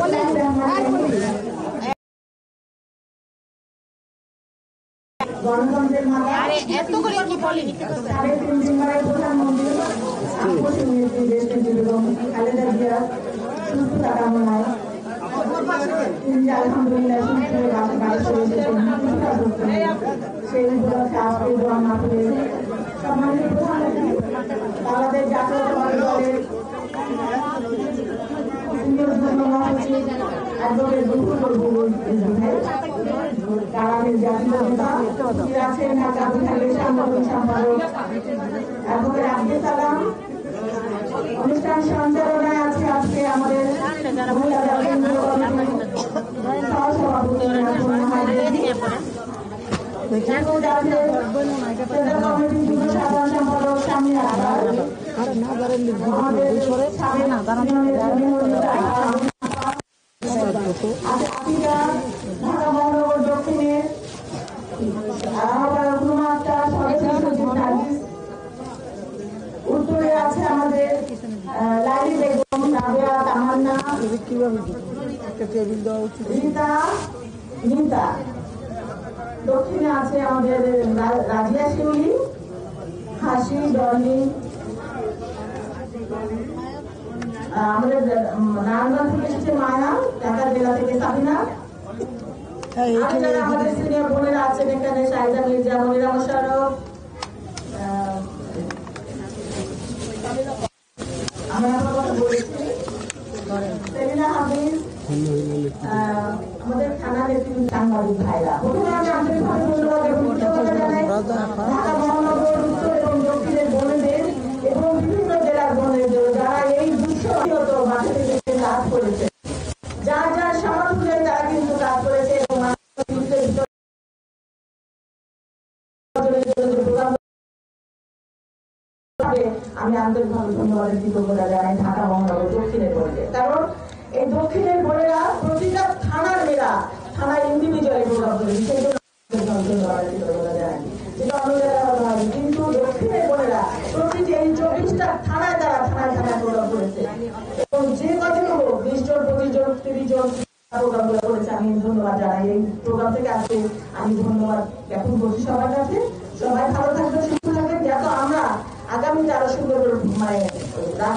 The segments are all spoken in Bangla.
গণতন্ত্রের মাতা এত করে কি বলেন 3.5 দিন ধরে প্রধানমন্ত্রী খালেদা জিয়া সুস্থতা কামনায় তিনি আলহামদুলিল্লাহ সেই উপলক্ষে আজকে দোয়া মাহফিলে সম্মানিত প্রধানমন্ত্রী বাংলাদেশ জাতীয়তাবাদী দলের অনুষ্ঠান সঞ্চালনায় আছে আজকে আমাদের সাধারণ সম্পাদক স্বামী ঢাকা মহানগর দক্ষিণের উত্তরে আছে আমাদের লাইলি বেগম, রাবেয়া, তামান্না, রিতা। দক্ষিণে আছে আমাদের রাজিয়া শিউলি, হাসি, ডলি। আমাদের নারায়ণগঞ্জ থেকে এসেছে মায়া, ঢাকা জেলা থেকে সাবিনা। আমাদের সিনিয়র বোনেরা আছেন এখানে শাহিদা মির্জা, মনিরা মোশাররফ, সেলিনা হাফিজ, আমাদের থানা নেতৃত্ব সাংবাদিক ভাইরা। প্রথমে আমি আন্তরিকভাবে ধন্যবাদ জানাই ঢাকা মহানগর উত্তর এবং দক্ষিণের বোনেদের এবং বিভিন্ন জেলার বোনেদের যারা এই দুঃসহত বাসা থেকে কাজ করেছে, যার যার সামর্থ্যে তারা কিন্তু কাজ করেছে এবং আমি আন্তরিকভাবে ধন্যবাদের কৃতজ্ঞতা জানাই ঢাকা মহানগর দক্ষিণের বোনেদের। কারণ এই দক্ষিণের বোনেরা প্রতিটা থানার মেয়েরা থানায় ইন্ডিভিজুয়ালি প্রোগ্রাম করে, সেই জন্য ধন্যবাদের কৃতজ্ঞতা জানাই। যেটা অন্য জায়গায় হতে হয়, কিন্তু দক্ষিণের বোনেরা প্রতিটি এই 24টা থানায় তারা থানায় প্রোগ্রাম করেছে এবং যে কদিন হোক 20 জন 25 জন 30 জন প্রোগ্রাম করেছে। আমি ধন্যবাদ জানাই। এই প্রোগ্রাম থেকে আজকে আমি ধন্যবাদ জ্ঞাপন করছি সবার কাছে। সবাই ভালো থাকবেন, সুস্থ থাকবেন, যাতে আমরা আগামীতে আরো সুন্দর মানে রাত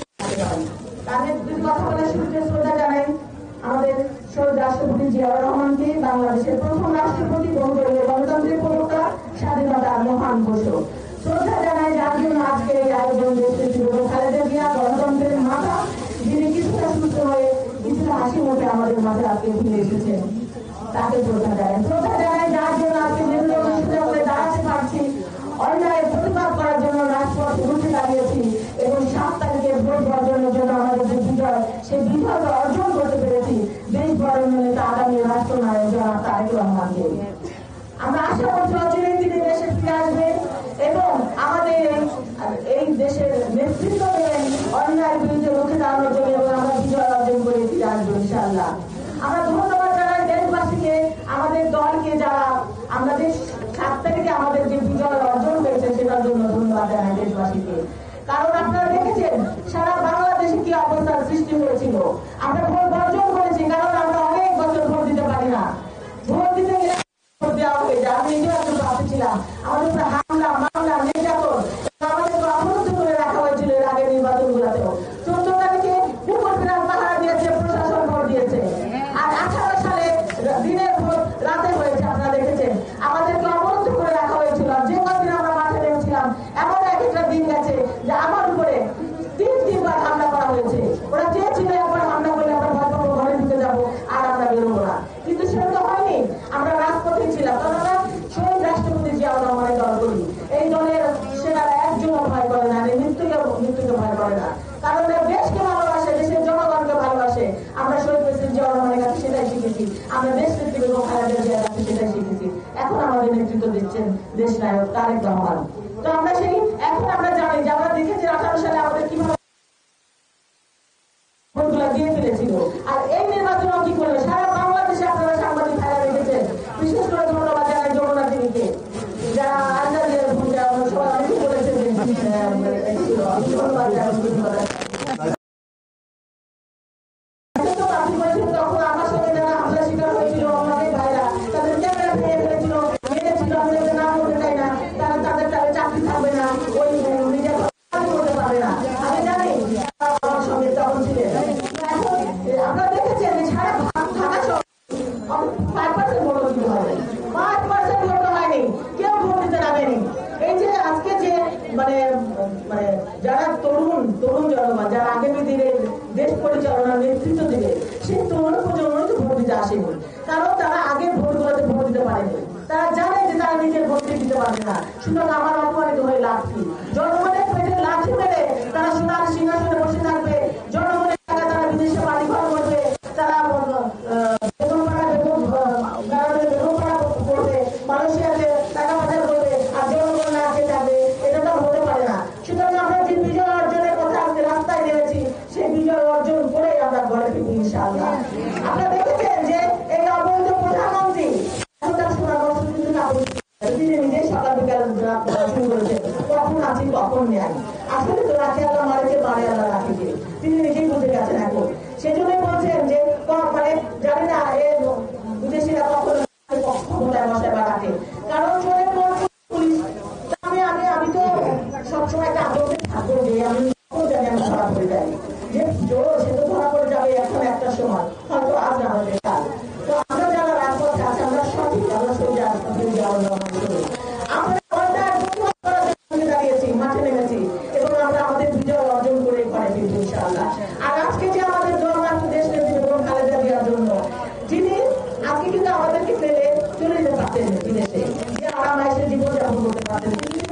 কথা বলে শুরুতে শ্রদ্ধা জানাই আমাদের শহীদ রাষ্ট্রপতি জিয়াউর রহমানকে, বাংলাদেশের প্রথম রাষ্ট্রপতি, বহুদলীয় গণতন্ত্রের প্রবক্তা, স্বাধীনতার মহান ঘোষক। শ্রদ্ধা জানাই যার জন্য আজকে এই আয়োজন খালেদা জিয়া, গণতন্ত্রের মাতা, যিনি কিছুটা সুস্থ হয়ে কিছুটা হাসি মুখে আমাদের মাঝে আজকে ফিরে এসেছেন, তাকে শ্রদ্ধা জানাই। শ্রদ্ধা জানাই যার জন্য আজকে নির্বাচনে দাঁড়াতে পারছি, অন্যায়ের প্রতিবাদ করার জন্য রাজপথ উঠে দাঁড়িয়েছি এবং 7 তারিখে ভোট বর্জনের জন্য আমাদের যে বিজয়, সেই বিজয়কে অর্জন করতে পেরেছি দেশ বরণের নেতা আগামী রাষ্ট্রনায়ক জনাব তারেক রহমানকে। আমরা আশা করছি অচিরেই তিনি দেশে ফিরে আসবেন এবং আমাদের এই দেশের নেতৃত্ব দেবেন অন্যায়ের বিরুদ্ধে রুখে দাঁড়ানোর জন্য এবং আমরা বিজয় অর্জন করে ফিরে আসবো ইনশাআল্লাহ। আমরা ধন্যবাদ জানাই দেশবাসীকে, আমাদের দলকে, যারা আমাদের 7 তারিখে আমাদের যে বিজয় অর্জন করেছে সেটার জন্য ধন্যবাদ জানাই দেশবাসীকে। কারণ আপনারা দেখেছেন সারা বাংলাদেশে কি অবস্থার সৃষ্টি হয়েছিল। আমরা ভোট বর্জন করেছি কারণ আমরা অনেক বছর ভোট দিতে পারি না, ভোট দিতে গেলে ভোট দেওয়া হয়ে যায়। আমি নিজেও একজন প্রার্থী ছিলাম, আমাদের উপরে হামলা, মামলা, নির্যাতন, আমাদেরকে অবরুদ্ধ করে রাখা হয়েছিল এর আগের নির্বাচনগুলোতেও। 14 তারিখে উপর বিরাট পাহারা দিয়েছে, প্রশাসন ভোট দিয়েছে। আর 18 সালে দিনের ভোট রাতে হয়েছে, আপনারা দেখেছেন। আমাদেরকে অবরুদ্ধ করে রাখা হয়েছিল। যে কদিন আমরা মাঠে নেমেছিলাম, এমন একটা দিন গেছে যে আমার উপরে 3 বার হামলা করা হয়েছে। ওরা চেয়েছিল একবার হামলা করলে আমরা ভয় পাবো, ঘরে ঢুকে যাবো আর আমরা বেরোবো না, কিন্তু সেটা তো হয়নি। আমরা রাজপথে ছিলাম, কারণ আমরা শহীদ রাষ্ট্রপতি জিয়াউর রহমানের দল করি। এই দলের সেনারা একজনও ভয় করে না, মৃত্যুকে ভয় করে না, কারণ দেশকে ভালোবাসে, দেশের জনগণকে ভালোবাসে। আমরা শহীদ প্রেসিডেন্ট জিয়াউর রহমানের কাছে সেটাই শিখেছি, আমরা দেশ নেত্রী এবং খালেদা জিয়ার কাছে সেটাই শিখেছি। এখন আমাদের নেতৃত্ব দিচ্ছেন দেশ নায়ক তারেক রহমান। তো আমরা এখন আমরা জানি যে আমরা দেখেছি 18 সালে আমাদের কিভাবে ভোটগুলো দিয়ে ফেলেছিল। আর এই নির্বাচন কি করলো সারা বাংলাদেশে আপনারা সাংবাদিক ভাইরা দেখেছেন। বিশেষ করে ধন্যবাদ জানাই যমুনা টিভিকে, যারা আন্দাজের ভূমিকা সবাই অনেকে বলেছেন ধন্যবাদ জানাই। নেতৃত্ব দিবে সেই তরুণ প্রজন্মই তো ভোট দিতে আসেনি, কারণ তারা আগে ভোটগুলোতে ভোট দিতে পারেনি। তারা জানে যে তারা নিজের ভোট দিতে পারবে না, সুতরাং আমার অপমানিত হয়ে লাভ কি? জনগণের পেটে লাঠি মেরে তারা সোনার সিংহাসনে বসে থাকবে, জনগণের টাকা তারা বিদেশে বাড়ি ঘর করবে, তারা মালয়েশিয়াতে টাকা পাচার করবে আর জনগণ না খেয়ে যাবে, এটা তো হতে পারে না। সুতরাং আমরা যে বিজয় অর্জনের কথা আজকে রাস্তায় নেমেছি সেই বিজয় অর্জন করে আমরা ঘরে ফিরবো ইনশাআল্লাহ। আপনারা দেখেছেন যে এই অবৈধ প্রধানমন্ত্রী তিনি নিজেই সকাল বিকাল শুরু করেছেন, কখন আছি কখন নেয়। আসলে তো রাখে আল্লাহ মারেছে, মারে আল্লাহ রাখেছে, তিনি নিজেই বুঝে গেছেন এখন। সেই জন্যই বলছেন যে মানে জানি না বিদেশিরা কখন ক্ষমতায় বসে বা রাখে, কারণ চোরের পুলিশ। আমি তো সবসময় একটা আগ্রহে থাকবো যে আমি জানি আমি ধরা পড়ে যাই, যে চোর সে তো ধরা পড়ে যাবে এখন একটা সময়, হয়তো আজ না হলে কাল। তো আমরা যারা রাজপথে আছে আমরা সঠিক, আমরা সোজা আমরা দাঁড়িয়েছি, মাঠে নেমেছি এবং আমরা আমাদের বিজয় অর্জন করে ঘরে ফিরবো ইনশাআল্লাহ। আর আজকে যে আমাদের জনগণ দেশ নেত্রী বেগম খালেদা জিয়ার জন্য, যিনি আজকে কিন্তু আমাদেরকে ফেলে চলে যেতে পারতেন বিদেশে, যে আরামায়েশে জীবনযাপন করতে পারতেন,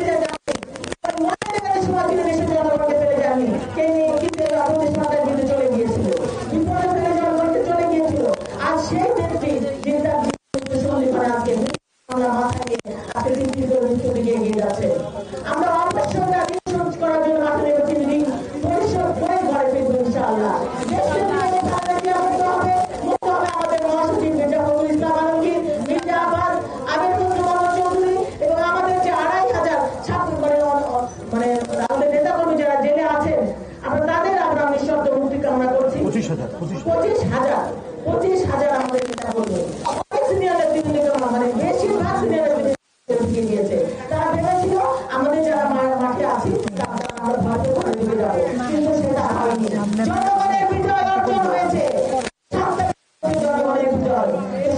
সময় তিনি দেশের জনগণকে ফেলে যাননি। কিন্তু সরকার কিন্তু চলে গিয়েছিল, বিপদে ফেলে জনগণকে চলে গিয়েছিল। আর সেই ব্যক্তি যিনি তার সন্ধিক্ষণে আজকে আমরা মাথায় নিয়ে আজকে দিকে এগিয়ে যাচ্ছে। আমরা অল্পের সঙ্গে করার জন্য মাঠে নেমেছি, তিনি পরিশ্রম করে ঘরে ফিরবো ইনশাআল্লাহ। দেশকে মুক্ত হবে আমাদের মহাসচিব মির্জা ফখরুল ইসলাম আলমগীর, মির্জা আব্বাস, আমির খসরু মোহাম্মদ চৌধুরী এবং আমাদের যে ২৫০০ ছাত্র মানে আমাদের নেতাকর্মী যারা জেলে আছেন, আমরা তাদের আমরা নিঃশব্দ মুক্তি কামনা করছি। ২৫,০০০ আমাদের নেতাকর্মী অনেক সিনিয়রের বিভিন্ন মানে বেশিরভাগ সিনিয়রের দিয়েছে। তারা ভেবেছিল আমাদের যারা মাঠে আছি আমরা ভারতে ঘরে ঢুকে যাবো, কিন্তু সেটা হয়নি। জনগণের বিজয় অর্জন হয়েছে, জনগণের বিজয়।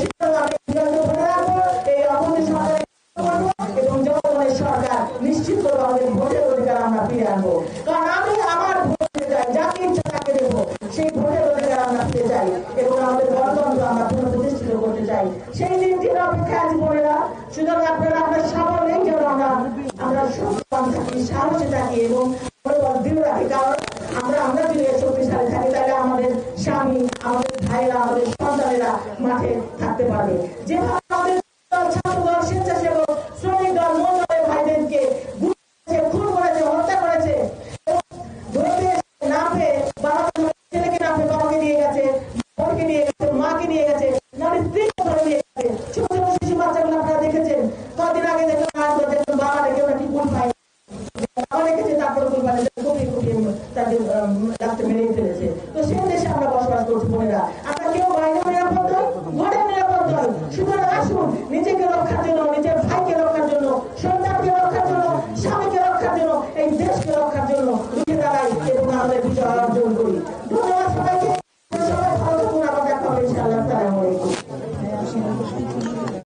এই অবৈধ সরকার এবং জনগণের সরকার নিশ্চিত করে আমাদের ভোটের অধিকার আমরা ফিরে আনবো। কারণ আমি আমার ভোট দিতে চাই, যাকে ইচ্ছা তাকে দেবো, সেই ভোটের অধিকার আমরা ফিরে চাই এবং আমাদের গণতন্ত্র আমরা পুনঃপ্রতিষ্ঠিত করতে চাই। সেই দিনটির অপেক্ষায় আজ বোনেরা, সুতরাং আপনারা আমরা সকলেই যেন আমরা থাকি, সাহসে থাকি এবং